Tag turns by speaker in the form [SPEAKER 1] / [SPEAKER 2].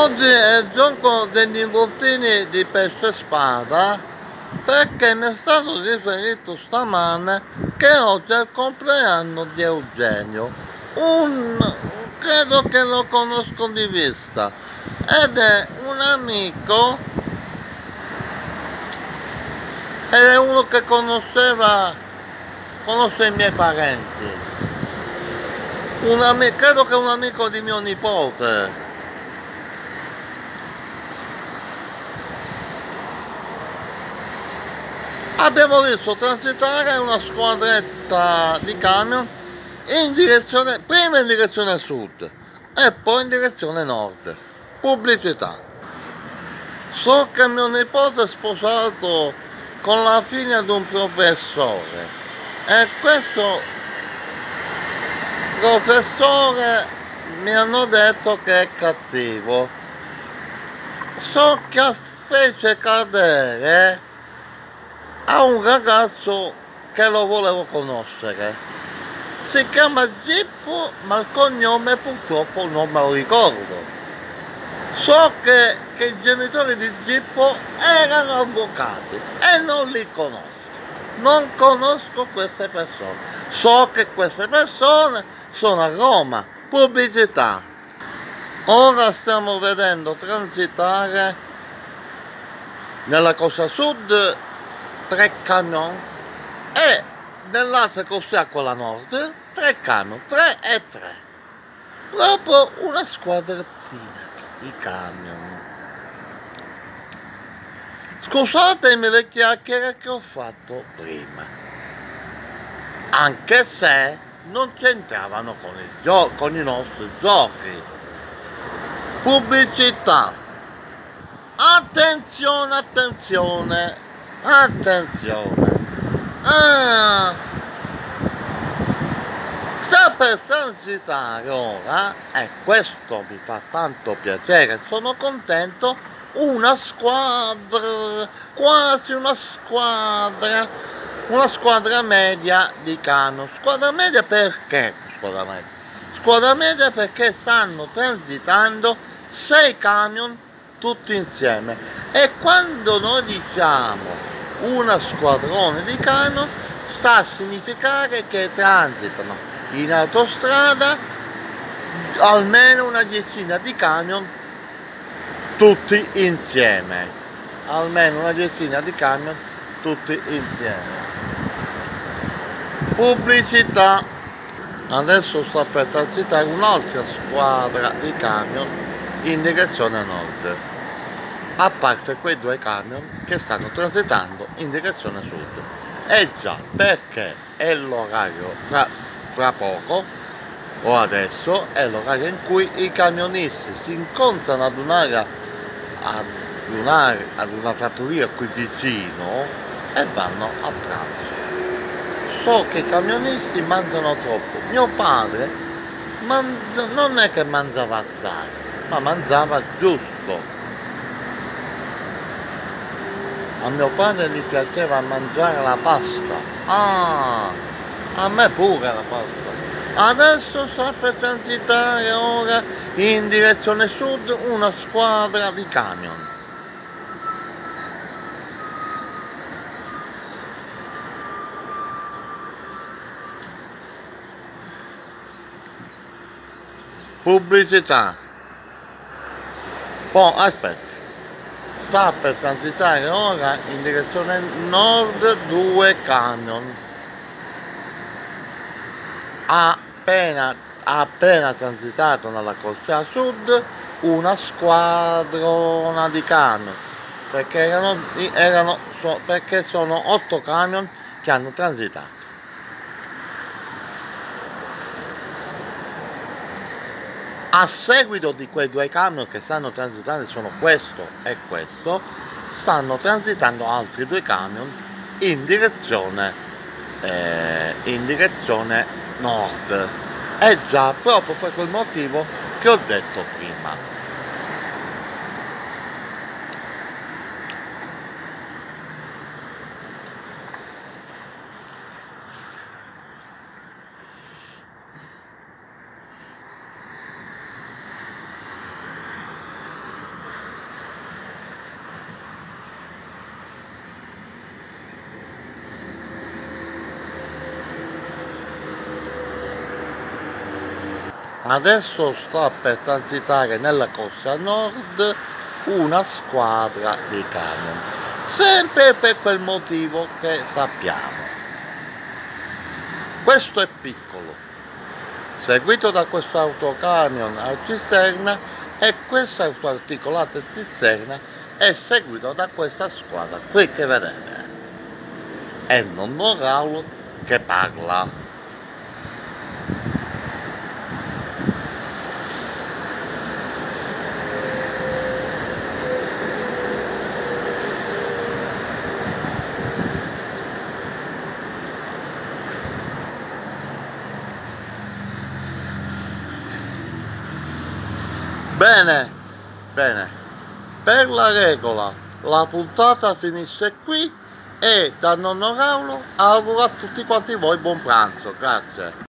[SPEAKER 1] Oggi è il gioco degli involtini di pesce spada perché mi è stato riferito stamane che oggi è il compleanno di Eugenio, credo che lo conosco di vista, ed è un amico, ed è uno che conosce i miei parenti, credo che è un amico di mio nipote. Abbiamo visto transitare una squadretta di camion prima in direzione sud e poi in direzione nord. Pubblicità. So che mio nipote è sposato con la figlia di un professore e questo professore mi hanno detto che è cattivo. So che fece cadere a un ragazzo che lo volevo conoscere. Si chiama Gippo, ma il cognome purtroppo non me lo ricordo. So che i genitori di Gippo erano avvocati e non li conosco. Non conosco queste persone. So che queste persone sono a Roma. Pubblicità. Ora stiamo vedendo transitare nella costa sud 3 camion e nell'altra costa, quella nord, 3 camion, 3 e 3, proprio una squadrettina di camion. Scusatemi le chiacchiere che ho fatto prima, anche se non c'entravano con i nostri giochi. Pubblicità. Attenzione, attenzione, attenzione. Sta per transitare ora, e questo mi fa tanto piacere, sono contento, una squadra, quasi una squadra media di camion. Squadra media perché? Squadra media perché stanno transitando 6 camion tutti insieme, e quando noi diciamo una squadrone di camion sta a significare che transitano in autostrada almeno una decina di camion tutti insieme, almeno una decina di camion tutti insieme. Pubblicità. Adesso sta per transitare un'altra squadra di camion in direzione nord, a parte quei 2 camion che stanno transitando in direzione sud. E già, perché è l'orario fra poco, o adesso, è l'orario in cui i camionisti si incontrano ad una trattoria qui vicino e vanno a pranzo. So che i camionisti mangiano troppo. Mio padre non è che mangiava assai, ma mangiava giusto. A mio padre gli piaceva mangiare la pasta. A me pure la pasta. Adesso sta per transitare ora in direzione sud una squadra di camion. Pubblicità. Poi aspetta. Sta per transitare ora in direzione nord 2 camion. Appena transitato nella corsia sud una squadrona di camion, perché sono 8 camion che hanno transitato. A seguito di quei 2 camion che stanno transitando, sono questo e questo, stanno transitando altri 2 camion in direzione nord. E già, proprio per quel motivo che ho detto prima. Adesso sta per transitare nella corsia nord una squadra di camion, sempre per quel motivo che sappiamo. Questo è piccolo, seguito da questo autocamion a cisterna, e questa autoarticolata cisterna è seguito da questa squadra qui che vedete. È nonno Raulo che parla. Bene, bene, per la regola la puntata finisce qui e da nonno Raulo auguro a tutti quanti voi buon pranzo, grazie.